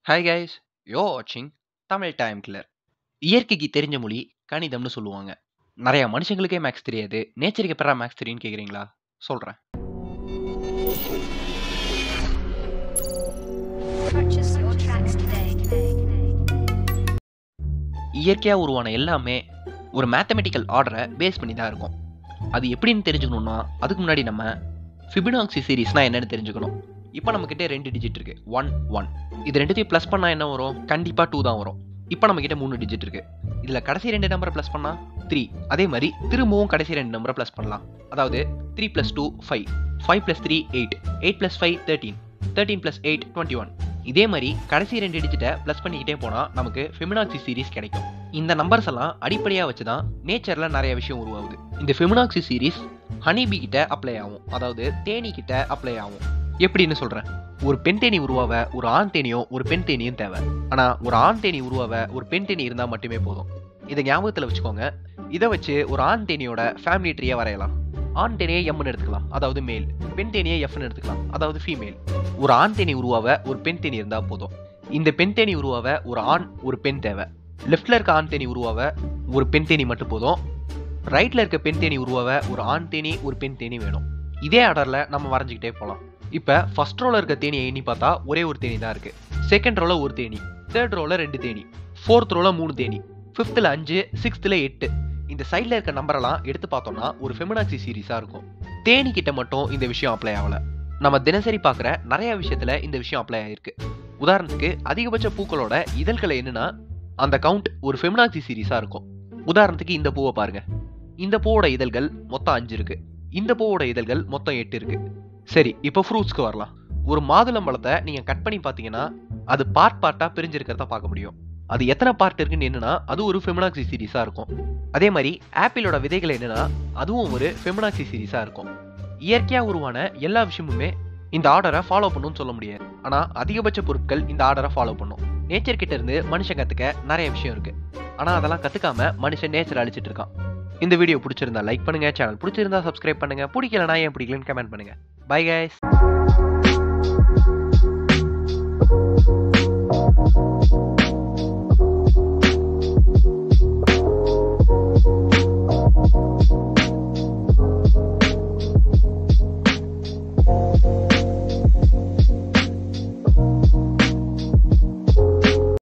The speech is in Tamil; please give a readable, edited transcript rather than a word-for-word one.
Hi guys, you're watching Tamil time killer. இயற்கைக்கு தெரிஞ்ச மொழி கணிதம்னு சொல்லுவாங்க. நிறைய மனுஷங்களுக்கே மேக்ஸ் தெரியாது. நேச்சருக்கு எப்பறா மேக்ஸ் தெரியும்னு கேக்குறீங்களா? சொல்றேன். இயற்கையா உருவான எல்லாமே ஒரு மேத்தமெட்டிக்கல் ஆர்டரை பேஸ் பண்ணி தான் இருக்கும். அது எப்படின்னு தெரிஞ்சுக்கணும்னா அதுக்கு முன்னாடி நம்ம ஃபிபனாக்சி சீரிஸ்னா என்னன்னு தெரிஞ்சுக்கணும். இப்போ நம்மக்கிட்ட 2 டிஜிட் இருக்கு 1 1. இது ரெண்டுத்தையும் ப்ளஸ் பண்ணா என்ன வரும்? கண்டிப்பா 2 தான் வரும். இப்போ நம்மக்கிட்ட 3 டிஜிட் இருக்கு. இதுல கடைசி 2 நம்பரை ப்ளஸ் பண்ணா 3. அதே மாதிரி திரும்பவும் கடைசி 2 நம்பரை ப்ளஸ் பண்ணலாம். அதாவது 3 + 2 5, 5 + 3 8, 8 + 5 13, 13 + 8 21. இதே மாதிரி கடைசி 2 டிஜிட்டை ப்ளஸ் பண்ணிக்கிட்டே போனா நமக்கு ஃபிபனாக்சி சீரிஸ் கிடைக்கும். இந்த நம்பர்ஸ் எல்லாம் அடிப்படையா வச்சு தான் நேச்சர்ல நிறைய விஷயம் உருவாகுது. இந்த ஃபிபனாக்சி சீரிஸ் ஹனிபி கிட்ட அப்ளை ஆகும், அதாவது தேனி கிட்ட அப்ளை ஆகும். எப்படின்னு சொல்றேன். ஒரு பெண் தேனி உருவாவ ஒரு ஆண் தேனியும் ஒரு பெண் தேனியும் தேவை. ஆனா ஒரு ஆண் தேனி உருவாவ ஒரு பெண் தேனி இருந்தா மட்டுமே போதும். இதை ஞாபகத்துல வச்சுக்கோங்க. இதை வச்சு ஒரு ஆண் தேனியோட ஃபேமிலி ட்ரீயை வரையலாம். ஆண் தேனியை எம்னு எடுத்துக்கலாம், அதாவது மேல். பெண் தேனியை எஃப்னு எடுத்துக்கலாம், அதாவது ஃபீமேல். ஒரு ஆண் தேனி உருவாவ ஒரு பெண் தேனி இருந்தா போதும். இந்த பெண் தேனி உருவாவ ஒரு ஆண் ஒரு பெண் தேவை. லெஃப்ட்ல இருக்க ஆண் தேனி உருவாவ ஒரு பெண் தேனி மட்டும் போதும். ரைட்ல இருக்க பெண் தேனி உருவாவ ஒரு ஆண் தேனி ஒரு பெண் தேனி வேணும். இதே ஆர்டர்ல நம்ம வரைஞ்சிக்கிட்டே போகலாம். இப்ப ஃபர்ஸ்ட் ரோல இருக்க தேனியை எண்ணி பார்த்தா ஒரே ஒரு தேனி தான் இருக்கு. செகண்ட் ரோல ஒரு தேனி, தேர்ட் ரோல 2 தேனி, ஃபோர்த் ரோல 3 தேனி, ஃபிஃப்த்ல 5, சிக்ஸ்த்ல 8. இந்த சைட்ல இருக்க நம்பரெல்லாம் எடுத்து பார்த்தோம்னா ஒரு ஃபிபனாக்சி சீரிஸா இருக்கும். தேனி கிட்ட மட்டும் இந்த விஷயம் அப்ளை ஆகல. நம்ம தினசரி பார்க்குற நிறைய விஷயத்துல இந்த விஷயம் அப்ளை ஆயிருக்கு. உதாரணத்துக்கு அதிகபட்ச பூக்களோட இதழ்களை என்னன்னா அந்த கவுண்ட் ஒரு ஃபிபனாக்சி சீரிஸா இருக்கும். உதாரணத்துக்கு இந்த பூவை பாருங்க. இந்த பூவோட இதழ்கள் மொத்தம் 5 இருக்கு. இந்த பூவோட இதழ்கள் மொத்தம் 8 இருக்கு. சரி, இப்போ ஃப்ரூட்ஸ்க்கு வரலாம். ஒரு மாதுளம்பழத்தை நீங்க கட் பண்ணி பார்த்தீங்கன்னா அது பார்ட்டா பிரிஞ்சிருக்கிறத பார்க்க முடியும். அது எத்தனை பார்ட் இருக்குன்னு என்னன்னா அது ஒரு ஃபிபனாக்சி சீரிஸா இருக்கும். அதே மாதிரி ஆப்பிளோட விதைகள் என்னன்னா அதுவும் ஒரு ஃபிபனாக்சி சீரிஸா இருக்கும். இயற்கையா உருவான எல்லா விஷயமுமே இந்த ஆர்டரை ஃபாலோ பண்ணும்னு சொல்ல முடியாது. ஆனா அதிகபட்ச பொருட்கள் இந்த ஆர்டரை ஃபாலோ பண்ணும். நேச்சர் கிட்ட இருந்து மனுஷன் கத்துக்க நிறைய விஷயம் இருக்கு. ஆனா அதெல்லாம் கத்துக்காம மனுஷன் நேச்சர் அழிச்சிட்டு இருக்கான். இந்த வீடியோ பிடிச்சிருந்தா லைக் பண்ணுங்க, சேனல் பிடிச்சிருந்தா சப்ஸ்கிரைப் பண்ணுங்க, பிடிக்கலனா ஏன் பிடிக்கலன்னு கமெண்ட் பண்ணுங்க. Bye guys.